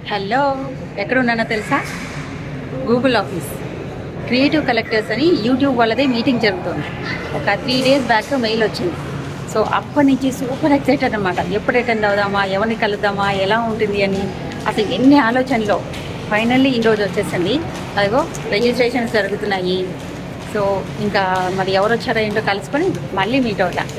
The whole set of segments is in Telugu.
హలో, ఎక్కడున్నానో తెలుసా? గూగుల్ ఆఫీస్ క్రియేటివ్ కలెక్టర్స్ అని యూట్యూబ్ వాళ్ళదే మీటింగ్ జరుగుతుంది. ఒక 3 days బ్యాక్ మెయిల్ వచ్చింది. సో అప్పటి నుంచి సూపర్ ఎక్సైటెడ్ అనమాట. ఎప్పుడు అటెండ్ అవుదామా, ఎవరిని కలుద్దామా, ఎలా ఉంటుంది అని అసలు ఎన్ని ఆలోచనలో ఫైనల్లీ ఈరోజు వచ్చేసింది. అదిగో రిజిస్ట్రేషన్స్ జరుగుతున్నాయి. సో ఇంకా మరి ఎవరు వచ్చారో ఏంటో కలుసుకొని మళ్ళీ మీట్ అవుతాం.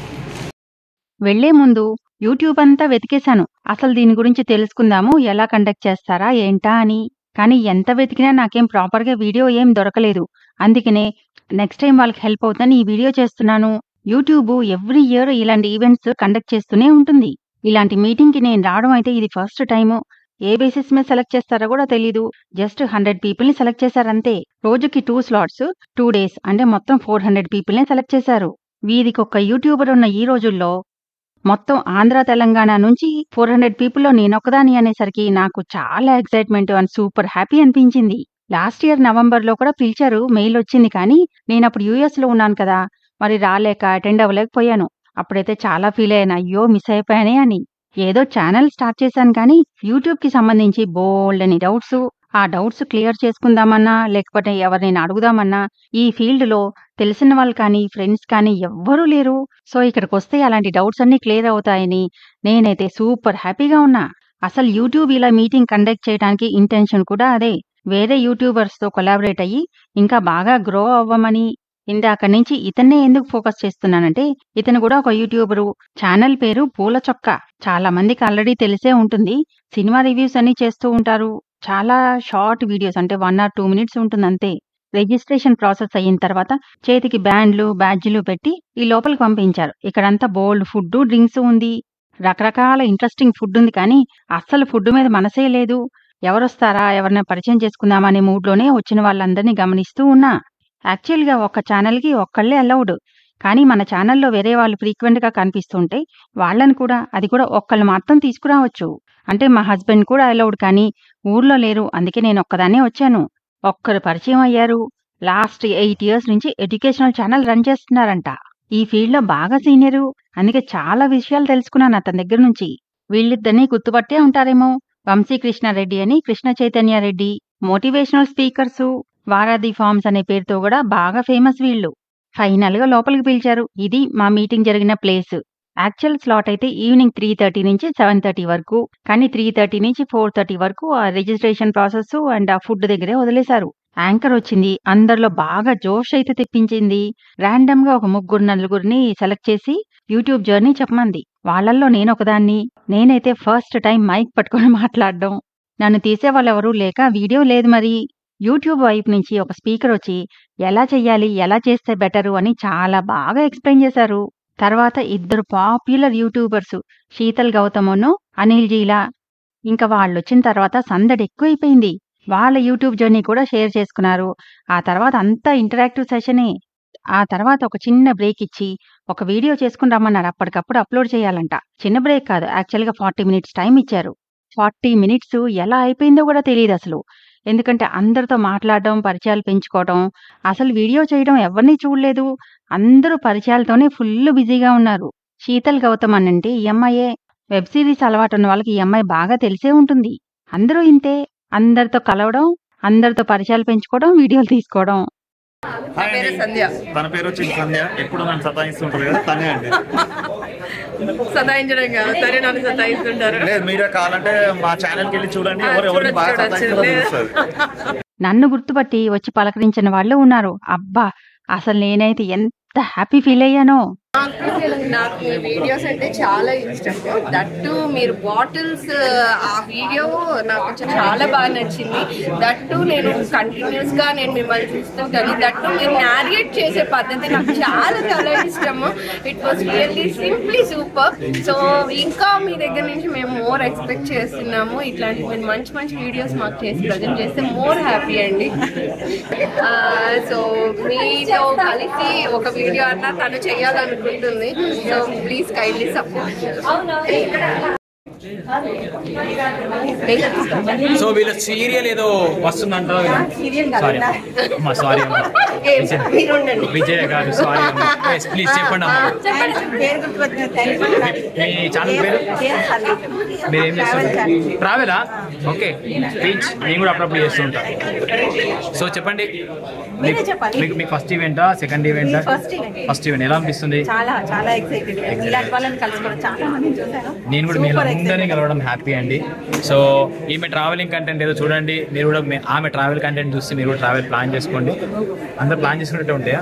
వెళ్లే ముందు యూట్యూబ్ అంతా వెతికేశాను. అసలు దీని గురించి తెలుసుకుందాము, ఎలా కండక్ట్ చేస్తారా ఏంటా అని. కానీ ఎంత వెతికినా నాకేం ప్రాపర్గా వీడియో ఏం దొరకలేదు. అందుకనే నెక్స్ట్ టైం వాళ్ళకి హెల్ప్ అవుతుందని ఈ వీడియో చేస్తున్నాను. యూట్యూబ్ ఎవ్రీ ఇయర్ ఇలాంటి ఈవెంట్స్ కండక్ట్ చేస్తూనే ఉంటుంది. ఇలాంటి మీటింగ్కి నేను రావడం అయితే ఇది ఫస్ట్ టైము. ఏ బేసిస్ మీద సెలెక్ట్ చేస్తారో కూడా తెలీదు. జస్ట్ 100 పీపుల్ని సెలెక్ట్ చేశారంతే. రోజుకి 2 slots, 2 days అంటే మొత్తం 400 పీపుల్నే సెలెక్ట్ చేశారు. వీధికొక్క యూట్యూబర్ ఉన్న ఈ రోజుల్లో మొత్తం ఆంధ్ర తెలంగాణ నుంచి 400 పీపుల్లో నేనొక్కదాని అనేసరికి నాకు చాలా ఎక్సైట్మెంట్ అండ్ సూపర్ హ్యాపీ అనిపించింది. లాస్ట్ ఇయర్ నవంబర్లో కూడా పిలిచారు, మెయిల్ వచ్చింది. కానీ నేనప్పుడు యూఎస్లో ఉన్నాను కదా, మరి రాలేక అటెండ్ అవ్వలేకపోయాను. అప్పుడైతే చాలా ఫీల్ అయ్యాను, అయ్యో మిస్ అయిపోయానే అని. ఏదో ఛానల్ స్టార్ట్ చేశాను కానీ యూట్యూబ్కి సంబంధించి బోల్డ్ అని డౌట్స్. ఆ డౌట్స్ క్లియర్ చేసుకుందామన్నా లేకపోతే ఎవరినైనా అడుగుదామన్నా ఈ ఫీల్డ్లో తెలిసిన వాళ్ళు కానీ ఫ్రెండ్స్ కానీ ఎవ్వరూ లేరు. సో ఇక్కడికి వస్తే అలాంటి డౌట్స్ అన్నీ క్లియర్ అవుతాయని నేనైతే సూపర్ హ్యాపీగా ఉన్నా. అసలు యూట్యూబ్ ఇలా మీటింగ్ కండక్ట్ చేయడానికి ఇంటెన్షన్ కూడా అదే. వేరే యూట్యూబర్స్తో కొలాబరేట్ అయ్యి ఇంకా బాగా గ్రో అవ్వమని. ఇందాక నుంచి ఇతన్నే ఎందుకు ఫోకస్ చేస్తున్నానంటే ఇతను కూడా ఒక యూట్యూబరు. ఛానల్ పేరు పూల చొక్క. చాలా మందికి ఆల్రెడీ తెలిసే ఉంటుంది. సినిమా రివ్యూస్ అన్ని చేస్తూ ఉంటారు. చాలా షార్ట్ వీడియోస్, అంటే 1 or 2 minutes ఉంటుందంతే. రిజిస్ట్రేషన్ ప్రాసెస్ అయిన తర్వాత చేతికి బ్యాండ్లు బ్యాడ్జ్లు పెట్టి ఈ లోపలికి పంపించారు. ఇక్కడంతా బోల్డ్ ఫుడ్ డ్రింక్స్ ఉంది. రకరకాల ఇంట్రెస్టింగ్ ఫుడ్ ఉంది. కానీ అస్సలు ఫుడ్ మీద మనసే లేదు. ఎవరొస్తారా, ఎవరిని పరిచయం చేసుకుందామా అనే మూడ్లోనే వచ్చిన వాళ్ళందరినీ గమనిస్తూ ఉన్నా. యాక్చువల్గా ఒక్క ఛానల్కి ఒక్కళ్ళే అలౌడ్. కానీ మన ఛానల్లో వేరే వాళ్ళు ఫ్రీక్వెంట్గా కనిపిస్తుంటే వాళ్ళని కూడా, అది కూడా ఒక్కళ్ళు మాత్రం తీసుకురావచ్చు. అంటే మా హస్బెండ్ కూడా అలౌడ్, కానీ ఊర్లో లేరు. అందుకే నేను ఒక్కదాన్నే వచ్చాను. ఒక్కరు పరిచయం అయ్యారు. లాస్ట్ 8 years నుంచి ఎడ్యుకేషనల్ ఛానల్ రన్ చేస్తున్నారంట. ఈ ఫీల్డ్లో బాగా సీనియరు. అందుకే చాలా విషయాలు తెలుసుకున్నాను అతని దగ్గర నుంచి. వీళ్ళిద్దరినీ గుర్తుపట్టే ఉంటారేమో. వంశీకృష్ణారెడ్డి అని, Krishna Chaitanya Reddy. Motivational speakers. Varadhi farms అనే పేరుతో కూడా బాగా ఫేమస్ వీళ్ళు. ఫైనల్గా లోపలికి పిలిచారు. ఇది మా మీటింగ్ జరిగిన ప్లేస్. యాక్చువల్ స్లాట్ అయితే ఈవినింగ్ 3:30 నుంచి 7:30 వరకు. కానీ 3:30 నుంచి 4:30 వరకు ఆ రిజిస్ట్రేషన్ ప్రాసెస్ అండ్ ఆ ఫుడ్ దగ్గరే వదిలేశారు. యాంకర్ వచ్చింది. అందరిలో బాగా జోష్ అయితే తెప్పించింది. ర్యాండమ్గా ఒక 3-4 సెలెక్ట్ చేసి యూట్యూబ్ జర్నీ చెప్పమంది. వాళ్ళల్లో నేనొకదాన్ని. నేనైతే ఫస్ట్ టైం మైక్ పట్టుకొని మాట్లాడడం. నన్ను తీసేవాళ్ళెవరూ లేక వీడియో లేదు. మరి యూట్యూబ్ వైపు నుంచి ఒక స్పీకర్ వచ్చి ఎలా చెయ్యాలి, ఎలా చేస్తే బెటరు అని చాలా బాగా ఎక్స్ప్లెయిన్ చేశారు. తర్వాత 2 పాపులర్ యూట్యూబర్స్, శీతల్ గౌతమును అనిల్ జీలా. ఇంకా వాళ్ళొచ్చిన తర్వాత సందడి ఎక్కువైపోయింది. వాళ్ళ యూట్యూబ్ జర్నీ కూడా షేర్ చేసుకున్నారు. ఆ తర్వాత అంతా ఇంటరాక్టివ్ సెషనే. ఆ తర్వాత ఒక చిన్న బ్రేక్ ఇచ్చి ఒక వీడియో చేసుకుని రమ్మన్నారు. అప్పటికప్పుడు అప్లోడ్ చేయాలంట. చిన్న బ్రేక్ కాదు, యాక్చువల్గా 40 minutes టైం ఇచ్చారు. 40 minutes ఎలా అయిపోయిందో కూడా తెలియదు అసలు. ఎందుకంటే అందరితో మాట్లాడడం, పరిచయాలు పెంచుకోవడం. అసలు వీడియో చేయడం ఎవరిని చూడలేదు. అందరూ పరిచయాలతోనే ఫుల్ బిజీగా ఉన్నారు. శీతల్ గౌతమ్ అనంటే ఈ అమ్మాయే. వెబ్ సిరీస్ అలవాటు ఉన్న వాళ్ళకి ఈ అమ్మాయి బాగా తెలిసే ఉంటుంది. అందరూ ఇంతే, అందరితో కలవడం, అందరితో పరిచయాలు పెంచుకోవడం, వీడియోలు తీసుకోవడం. తన పేరు వచ్చి సంధ్య. ఎప్పుడు నన్ను సతాయిస్తుంటారు కదా, తనే అండి. సతాయించడం కాదు, సరే నన్ను సతాయిస్తుంటారు. లేదు, మీరే కావాలంటే మా ఛానల్కి వెళ్ళి చూడండి. ఎవరిని బాగా సతాయిస్తారో తెలుస్తుంది. నన్ను గుర్తుపట్టి వచ్చి పలకరించిన వాళ్ళు ఉన్నారు. అబ్బా, అసలు నేనైతే ఎంత హ్యాపీ ఫీల్ అయ్యానో. నాకు మీ వీడియోస్ అంటే చాలా ఇష్టం. దట్టు మీరు బాటిల్స్, ఆ వీడియో నాకు చాలా బాగా నచ్చింది. దట్టు నేను కంటిన్యూస్ గా నేను మిమ్మల్ని చూస్తుంటాను. దట్టు మీరు నారియేట్ చేసే పద్ధతి నాకు చాలా చాలా ఇష్టము. It was really simply super. So ఇంకా మీ దగ్గర నుంచి మేము మోర్ ఎక్స్పెక్ట్ చేస్తున్నాము. ఇట్లాంటి మీరు మంచి మంచి వీడియోస్ మాకు చేసి ప్రజెంట్ చేస్తే మోర్ హ్యాపీ అండి. సో మీతో కలిసి ఒక వీడియో అన్నా తను చేయాలనుకుంటుంది. So please kindly support. So వీళ్ళ సీరియల్ ఏదో వస్తుందంట. సారీ అమ్మా, సారీ అమ్మా, విజయ్ గారు సారీ అమ్మా, ప్లీజ్ చెప్పండి అమ్మా. మీ ఛానల్ పేరు? మీరు ఏం చేస్తారు? ట్రావెలా? ఓకే, బీచ్ నేను కూడా అప్పుడప్పుడు చేస్తూ ఉంటాను. సో చెప్పండి, మీకు ఫస్ట్ ఈవెంటా సెకండ్ ఈవెంటా? First event. ఎలా అనిపిస్తుంది? చాలా ఎక్సైటెడ్. ఇలాంటి వాళ్ళని కలుసుకోవడం చాలా మంది చూసాను. నేను కూడా మీ అందరినీ కలవడం హ్యాపీ అండి. సో ఈమె ట్రావెలింగ్ కంటెంట్ ఏదో చూడండి, మీరు కూడా ఆమె ట్రావెల్ కంటెంట్ చూస్తే మీరు కూడా ట్రావెల్ ప్లాన్ చేసుకోండి. అందరు ప్లాన్ చేసుకున్నట్టే ఉంటాయా?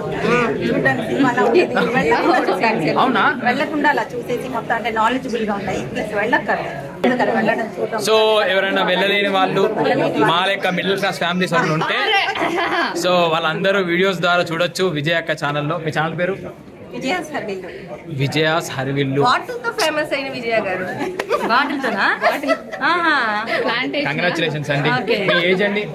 అవునా? వెళ్ళకుండా అలా చూసేసి మొత్తం అంటే నాలెడ్జబుల్ గా ఉంటాయి. ప్లస్ వెళ్ళక్కర్లేదు. సో ఎవరైనా వెళ్ళలేని వాళ్ళు, మా లెక్క మిడిల్ క్లాస్ ఫ్యామిలీస్ వాళ్ళు ఉంటే సో వాళ్ళందరూ వీడియోస్ ద్వారా చూడొచ్చు విజయ్ అక్క ఛానల్లో. మీ ఛానల్ పేరు? విజయాస్ హరివిల్లు. వాటర్తో ఫేమస్ అయిన విజయ గారు. కంగ్రాచులేషన్స్ అండి. మీ ఏజ్ అండి?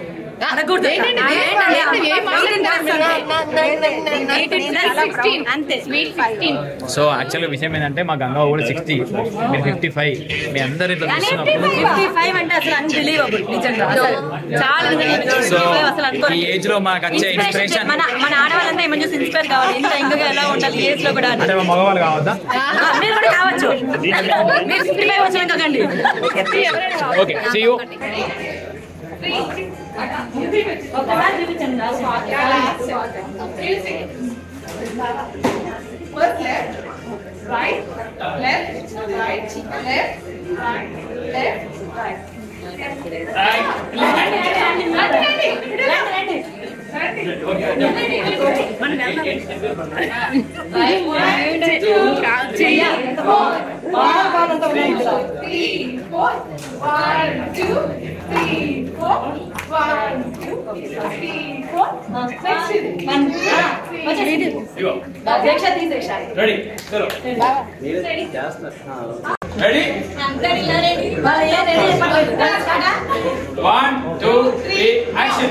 సో యాక్చువల్గా విషయం ఏంటంటే మా గంగా కూడా 60, మీరు 55. మీ అందరు ఇట్లా చూస్తున్నప్పుడు సో ఈ ఏజ్ లో మాకు వచ్చే ఇన్స్పిరేషన్ మన ఆడవాళ్ళంతా ఏమని చూసి ఇన్స్పైర్ కావాలి. ఇంత ఇంకా ఎలా ఉండాలి ఈ ఏజ్ లో కూడా అంటే మా మగవాళ్ళు కావద్దా? మీరు కూడా కావచ్చు. మీరు 55 వచ్చిన కాకండి. Okay, see you. Ready? 1, 2, 3, action.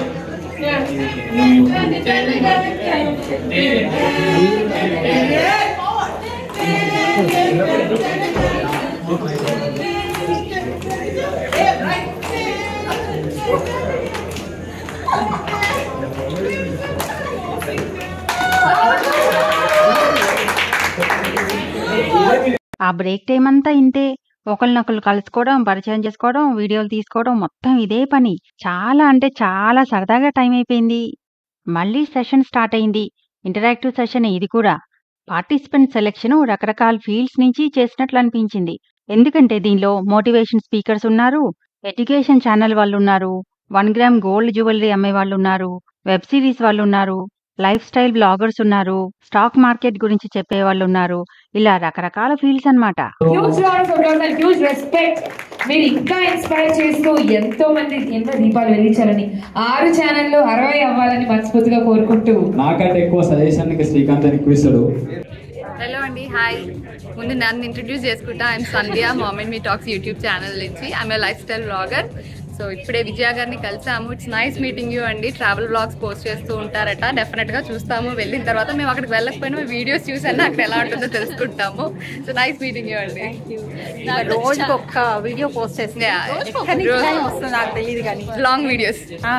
ఆ బ్రేక్ టైం అంతా ఇంతే. ఒకరినొకరు కలుసుకోవడం, పరిచయం చేసుకోవడం, వీడియోలు తీసుకోవడం, మొత్తం ఇదే పని. చాలా అంటే చాలా సరదాగా టైం అయిపోయింది. మళ్ళీ సెషన్ స్టార్ట్ అయింది. ఇంటరాక్టివ్ సెషన్ ఇది కూడా. పార్టిసిపెంట్ సెలెక్షన్ రకరకాల ఫీల్డ్స్ నుంచి చేసినట్లు అనిపించింది. ఎందుకంటే దీనిలో మోటివేషన్ స్పీకర్స్ ఉన్నారు, ఎడ్యుకేషన్ ఛానల్ వాళ్ళు ఉన్నారు, 1 గ్రామ్ గోల్డ్ జ్యువెలరీ అమ్మే వాళ్ళు ఉన్నారు, వెబ్ సిరీస్ వాళ్ళు ఉన్నారు, లైఫ్ స్టైల్ బ్లాగర్స్ ఉన్నారు, స్టాక్ మార్కెట్ గురించి చెప్పే వాళ్ళు ఉన్నారు. ఇలా రకరకాల ఫీల్డ్స్ అన్నమాట. Huge round of applause and huge respect. మీరు ఇంకా ఇన్స్పైర్ చేస్తూ ఎంతో మంది ఎన్నో దీపాలు వెలిగించాలని 6 ఛానల్లో 60 అవ్వాలని మనస్ఫూర్తిగా కోరుకుంటూ నాకంటే ఎక్కువ సజెషన్ శ్రీకాంత్ అని ఎక్కువ. హలో అండి, హాయ్. ముందు నన్ను ఇంట్రడ్యూస్ చేసుకుంటా. I'm Sandhya, mom and me talks YouTube channel నుంచి. I'm a lifestyle blogger. So ఇప్పుడే విజయ గారిని కలిసాము. ఇట్స్ నైస్ మీటింగ్ యూ అండి. ట్రావెల్ బ్లాగ్స్ పోస్ట్ చేస్తూ ఉంటారట. డెఫినెట్గా చూస్తాము. వెళ్ళిన తర్వాత మేము అక్కడికి వెళ్ళకపోయినా వీడియోస్ చూసాను, అక్కడ ఎలా ఉంటుందో తెలుసుకుంటాము. సో నైస్ మీటింగ్ యూ అండి. రోజుకి ఒక్క వీడియో పోస్ట్ చేస్తే నాకు తెలియదు కానీ లాంగ్ వీడియోస్,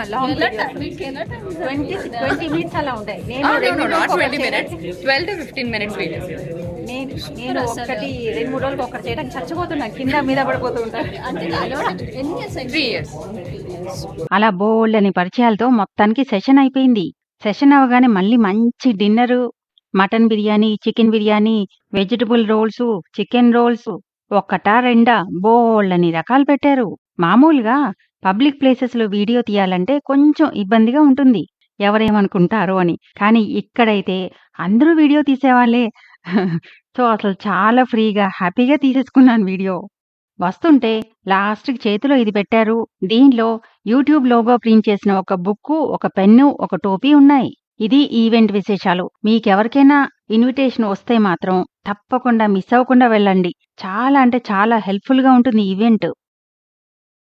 20 minutes అలా ఉంటాయి. Not 20 minutes, 12 to 15 minutes videos. నేను ఒకటి 2-3 రోజులకు ఒకటి చేయడానికి చచ్చిపోతున్నా, కింద మీద పడిపోతూ ఉంటాను. 3 years. అలా బోల్డని పరిచయాలతో మొత్తానికి సెషన్ అయిపోయింది. సెషన్ అవగానే మళ్ళీ మంచి dinner, mutton biryani, chicken biryani, vegetable rolls, chicken rolls, ఒక్కటా రెండా బోల్డని రకాలు పెట్టారు. మామూలుగా పబ్లిక్ ప్లేసెస్ లో వీడియో తీయాలంటే కొంచెం ఇబ్బందిగా ఉంటుంది, ఎవరేమనుకుంటారో అని. కానీ ఇక్కడైతే అందరూ వీడియో తీసేవాళ్లే. సో అసలు చాలా ఫ్రీగా హ్యాపీగా తీసేసుకున్నాను వీడియో. వస్తుంటే లాస్ట్కి చేతిలో ఇది పెట్టారు. దీనిలో యూట్యూబ్ లోగో ప్రింట్ చేసిన ఒక బుక్కు, ఒక పెన్ను, ఒక టోపీ ఉన్నాయి. ఇది ఈవెంట్ విశేషాలు. మీకెవరికైనా ఇన్విటేషన్ వస్తే మాత్రం తప్పకుండా మిస్ అవ్వకుండా వెళ్ళండి. చాలా అంటే చాలా హెల్ప్ఫుల్ గా ఉంటుంది ఈవెంట్.